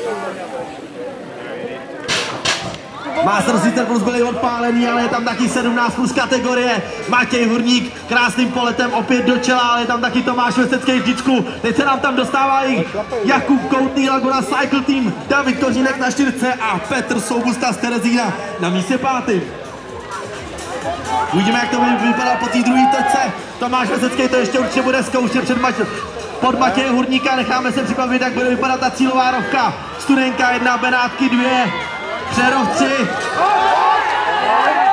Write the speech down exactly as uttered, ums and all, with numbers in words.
Master sice plus byli odpálený, ale je tam taky sedmnáct plus kategorie. Matěj Hurník krásným poletem opět do čela, ale je tam taky Tomáš Vesecký vždycky. Teď se nám tam dostává i Jakub Koutný, Laguna Cycle Team, David Kořínek na čtyřce a Petr Soubusta z Terezína na místě pátým. Uvidíme, jak to vypadá po té druhé točce. Tomáš Vesecký to ještě určitě bude zkoušet před mač pod Matěje Hurníka. Necháme se připravit, jak bude vypadat ta cílová rovka. Studenka jedna, Benátky dvě. Přerov tři.